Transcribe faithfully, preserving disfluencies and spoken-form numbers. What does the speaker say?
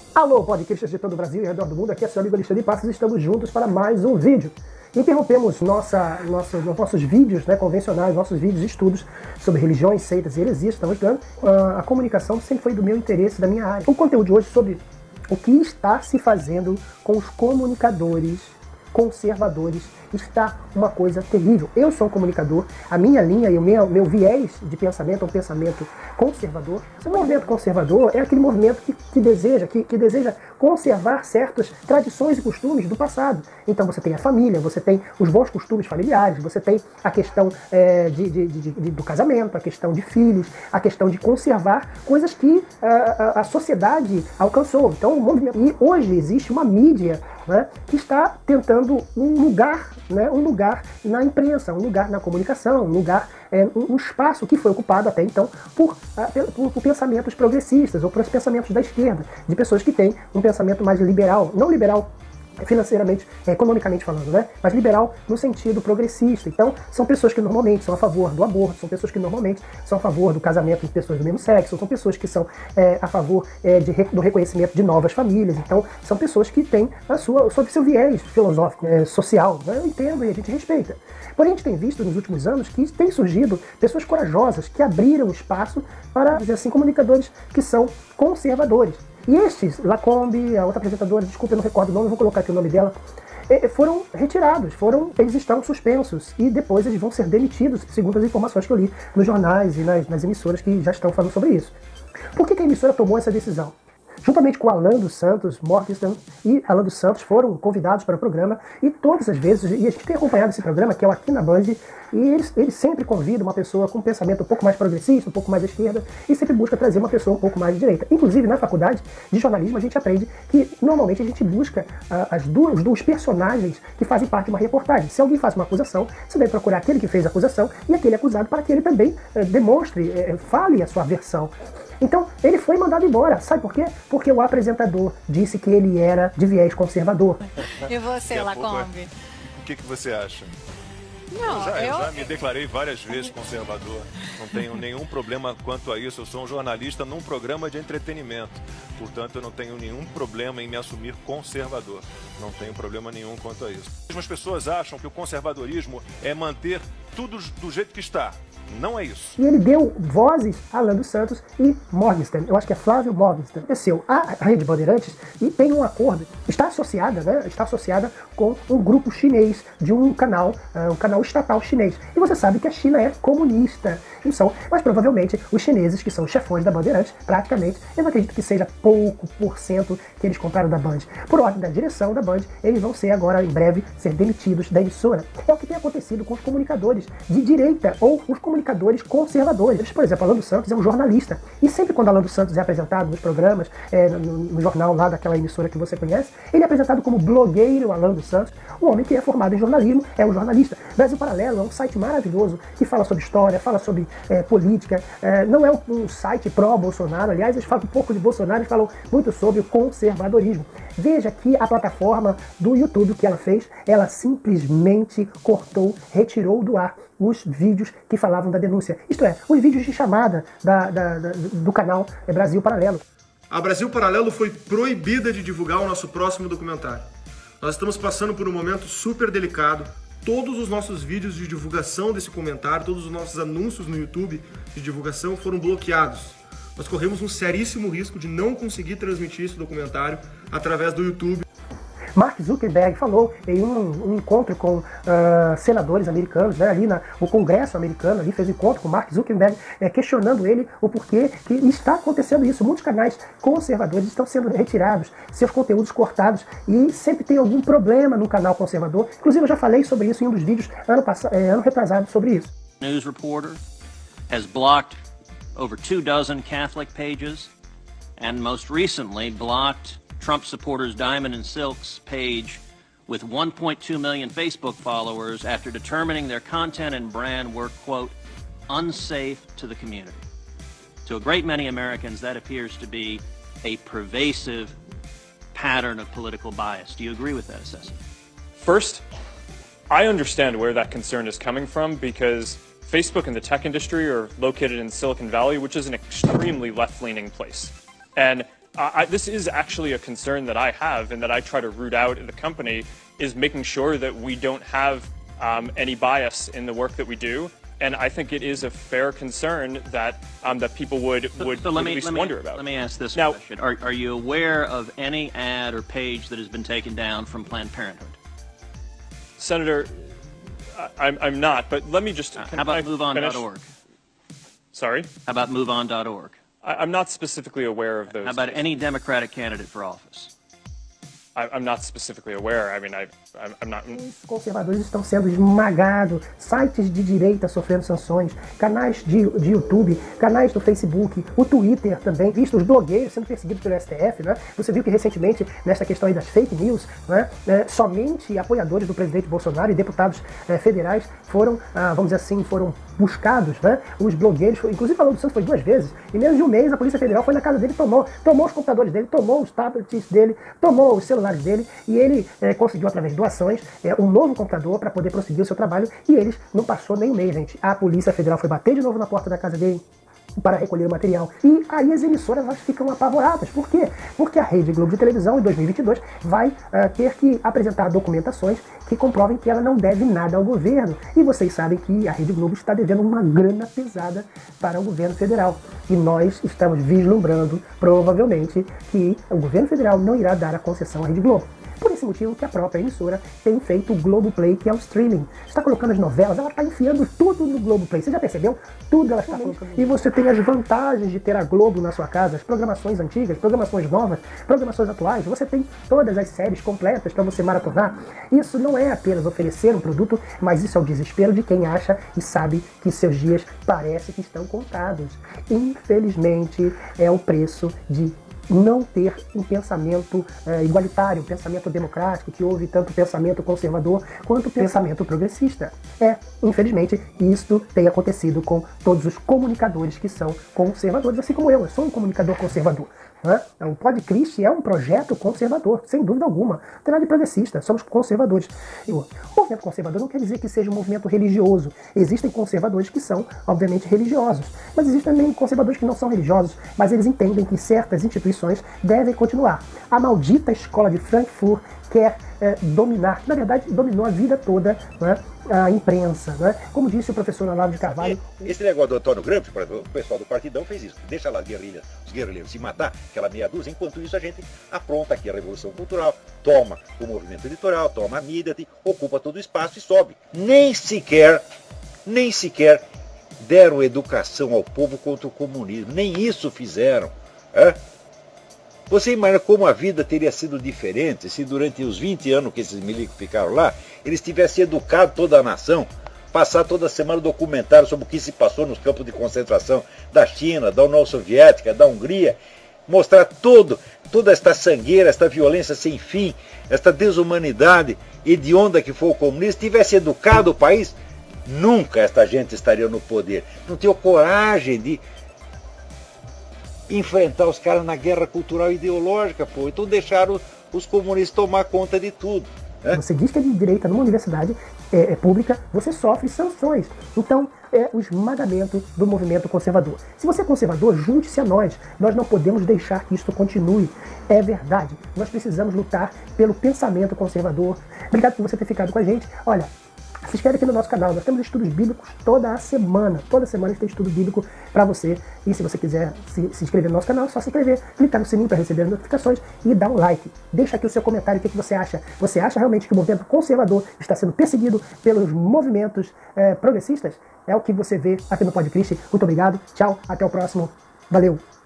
Alô, podcasters de todo o Brasil e ao redor do mundo, aqui é seu amigo Alexandre Passos e estamos juntos para mais um vídeo. Interrompemos nossa, nossa, nossos vídeos né, convencionais, nossos vídeos de estudos sobre religiões, seitas e heresias, estamos estudando. A, a comunicação sempre foi do meu interesse, da minha área. O conteúdo de hoje sobre o que está se fazendo com os comunicadores conservadores está uma coisa terrível. Eu sou um comunicador, a minha linha e o meu, meu viés de pensamento é um pensamento conservador. Esse movimento conservador é aquele movimento que, que, deseja, que, que deseja conservar certas tradições e costumes do passado. Então você tem a família, você tem os bons costumes familiares, você tem a questão é, de, de, de, de, do casamento, a questão de filhos, a questão de conservar coisas que a, a, a sociedade alcançou. Então, o movimento... E hoje existe uma mídia né, que está tentando um lugar Né, um lugar na imprensa, um lugar na comunicação, um lugar, é, um, um espaço que foi ocupado até então por, por, por pensamentos progressistas ou por pensamentos da esquerda, de pessoas que têm um pensamento mais liberal, não liberal financeiramente, economicamente falando, né? Mas liberal no sentido progressista. Então, são pessoas que normalmente são a favor do aborto, são pessoas que normalmente são a favor do casamento de pessoas do mesmo sexo, são pessoas que são é, a favor é, de, do reconhecimento de novas famílias. Então, são pessoas que têm a sua, sobre seu viés filosófico, é, social. Né? Eu entendo e a gente respeita. Porém, a gente tem visto nos últimos anos que tem surgido pessoas corajosas que abriram espaço para, dizer assim, comunicadores que são conservadores. E estes, Lacombe, a outra apresentadora, desculpa, eu não recordo o nome, vou colocar aqui o nome dela, foram retirados, foram, eles estão suspensos e depois eles vão ser demitidos, segundo as informações que eu li nos jornais e nas, nas emissoras que já estão falando sobre isso. Por que que a emissora tomou essa decisão? Juntamente com Alan dos Santos, Morgenstern e Alan dos Santos foram convidados para o programa e todas as vezes, e a gente tem acompanhado esse programa, que é o Aqui na Band, e eles, eles sempre convidam uma pessoa com um pensamento um pouco mais progressista, um pouco mais à esquerda, e sempre busca trazer uma pessoa um pouco mais de direita. Inclusive, na faculdade de jornalismo, a gente aprende que, normalmente, a gente busca uh, as duas, os dois personagens que fazem parte de uma reportagem. Se alguém faz uma acusação, você deve procurar aquele que fez a acusação e aquele acusado para que ele também uh, demonstre, uh, fale a sua versão. Então, ele foi mandado embora. Sabe por quê? Porque o apresentador disse que ele era de viés conservador. E você, Lacombe? O que, que você acha? Não, eu, já, eu... eu já me declarei várias vezes conservador. Não tenho nenhum problema quanto a isso. Eu sou um jornalista num programa de entretenimento. Portanto, eu não tenho nenhum problema em me assumir conservador. Não tenho problema nenhum quanto a isso. As pessoas acham que o conservadorismo é manter tudo do jeito que está. Não é isso. E ele deu vozes a Alan dos Santos e Morgenstern. Eu acho que é Flávio Morgenstern. Desceu a Rede Bandeirantes e tem um acordo. Está associada, né? Está associada com um grupo chinês de um canal, uh, um canal estatal chinês. E você sabe que a China é comunista. Não são, mas provavelmente os chineses, que são os chefões da Bandeirantes, praticamente, eu não acredito que seja pouco por cento que eles compraram da Band. Por ordem da direção da Band, eles vão ser agora, em breve, ser demitidos da emissora. É o que tem acontecido com os comunicadores de direita ou os comunicadores conservadores. Por exemplo, Alan dos Santos é um jornalista. E sempre quando Alan dos Santos é apresentado nos programas, é, no, no jornal lá daquela emissora que você conhece, ele é apresentado como blogueiro Alan dos Santos, um homem que é formado em jornalismo, é um jornalista. Brasil Paralelo é um site maravilhoso que fala sobre história, fala sobre é, política. É, não é um, um site pró-Bolsonaro, aliás, eles falam um pouco de Bolsonaro e falam muito sobre o conservadorismo. Veja que a plataforma do YouTube que ela fez, ela simplesmente cortou, retirou do ar os vídeos que falavam da denúncia. Isto é, os vídeos de chamada da, da, da, do canal Brasil Paralelo. A Brasil Paralelo foi proibida de divulgar o nosso próximo documentário. Nós estamos passando por um momento super delicado. Todos os nossos vídeos de divulgação desse comentário, todos os nossos anúncios no YouTube de divulgação foram bloqueados. Nós corremos um seríssimo risco de não conseguir transmitir esse documentário através do YouTube. Mark Zuckerberg falou em um, um encontro com uh, senadores americanos, né, ali na, no Congresso americano, ali fez um encontro com Mark Zuckerberg, é, questionando ele o porquê que está acontecendo isso. Muitos canais conservadores estão sendo retirados, seus conteúdos cortados, e sempre tem algum problema no canal conservador. Inclusive eu já falei sobre isso em um dos vídeos ano, é, ano retrasado sobre isso. News reporter has blocked over two dozen Catholic pages and most recently blocked Trump supporters Diamond and Silk's page with one point two million Facebook followers after determining their content and brand were, quote, unsafe to the community. To a great many Americans, that appears to be a pervasive pattern of political bias. Do you agree with that assessment? First, I understand where that concern is coming from because Facebook and the tech industry are located in Silicon Valley, which is an extremely left-leaning place. And I, this is actually a concern that I have and that I try to root out in the company, is making sure that we don't have um, any bias in the work that we do. And I think it is a fair concern that um, that people would would, so, so let would me, at least let me, wonder about. Let me ask this now, question: Are are you aware of any ad or page that has been taken down from Planned Parenthood? Senator, I, I'm I'm not. But let me just. Uh, how about move on dot org? Sorry. How about move on dot org? I, I'm not specifically aware of those. How about any Democratic candidate for office? I'm not specifically aware. I mean, I, I'm not... Os conservadores estão sendo esmagados, sites de direita sofrendo sanções, canais de, de YouTube, canais do Facebook, o Twitter também, visto os blogueiros sendo perseguidos pelo S T F, né? Você viu que recentemente, nesta questão aí das fake news, né, é, somente apoiadores do presidente Bolsonaro e deputados é, federais foram, ah, vamos dizer assim, foram buscados, né? Os blogueiros, inclusive falou do Santos foi duas vezes, em menos de um mês a Polícia Federal foi na casa dele, tomou, tomou os computadores dele, tomou os tablets dele, tomou os celulares dele, e ele é, conseguiu, através de doações, é, um novo computador para poder prosseguir o seu trabalho, e eles não passou nem um mês, gente. A Polícia Federal foi bater de novo na porta da casa dele para recolher o material. E aí as emissoras elas ficam apavoradas. Por quê? Porque a Rede Globo de televisão, em dois mil e vinte e dois, vai uh, ter que apresentar documentações que comprovem que ela não deve nada ao governo. E vocês sabem que a Rede Globo está devendo uma grana pesada para o governo federal. E nós estamos vislumbrando, provavelmente, que o governo federal não irá dar a concessão à Rede Globo. Por esse motivo que a própria emissora tem feito o Globoplay, que é o streaming. Está colocando as novelas, ela está enfiando tudo no Globoplay. Você já percebeu? Tudo ela está colocando. E você tem as vantagens de ter a Globo na sua casa, as programações antigas, programações novas, programações atuais. Você tem todas as séries completas para você maratonar. Isso não é apenas oferecer um produto, mas isso é o desespero de quem acha e sabe que seus dias parece que estão contados. Infelizmente, é o preço de não ter um pensamento é, igualitário, um pensamento democrático, que houve tanto pensamento conservador quanto pensamento progressista. É, infelizmente, isto tem acontecido com todos os comunicadores que são conservadores, assim como eu. Eu sou um comunicador conservador. Né? O Podchrist é um projeto conservador, sem dúvida alguma. Não tem nada de progressista, somos conservadores. E o movimento conservador não quer dizer que seja um movimento religioso. Existem conservadores que são, obviamente, religiosos. Mas existem também conservadores que não são religiosos, mas eles entendem que certas instituições devem continuar. A maldita escola de Frankfurt quer é, dominar, que na verdade dominou a vida toda, né, a imprensa. Né? Como disse o professor Olavo de Carvalho... Esse negócio do Antônio Gramsci, o pessoal do Partidão fez isso. Deixa lá guerrilha, os guerrilheiros se matar, aquela meia dúzia, enquanto isso a gente apronta aqui a Revolução Cultural, toma o movimento editorial, toma a mídia, ocupa todo o espaço e sobe. Nem sequer, nem sequer deram educação ao povo contra o comunismo, nem isso fizeram. É? Você imagina como a vida teria sido diferente se durante os vinte anos que esses milicos ficaram lá, eles tivessem educado toda a nação, passar toda semana documentário sobre o que se passou nos campos de concentração da China, da União Soviética, da Hungria, mostrar todo, toda esta sangueira, esta violência sem fim, esta desumanidade hedionda que foi o comunismo, tivesse educado o país, nunca esta gente estaria no poder. Não tinha coragem de enfrentar os caras na guerra cultural e ideológica, pô. Então deixaram os comunistas tomar conta de tudo. Né? Você diz que é de direita numa universidade é, é pública, você sofre sanções. Então, é o esmagamento do movimento conservador. Se você é conservador, junte-se a nós. Nós não podemos deixar que isso continue. É verdade. Nós precisamos lutar pelo pensamento conservador. Obrigado por você ter ficado com a gente. Olha, se inscreve aqui no nosso canal, nós temos estudos bíblicos toda a semana. Toda semana a gente tem estudo bíblico para você. E se você quiser se, se inscrever no nosso canal, é só se inscrever, clicar no sininho para receber as notificações e dar um like. Deixa aqui o seu comentário, o que, que você acha. Você acha realmente que o movimento conservador está sendo perseguido pelos movimentos é, progressistas? É o que você vê aqui no Podchrist. Muito obrigado, tchau, até o próximo. Valeu!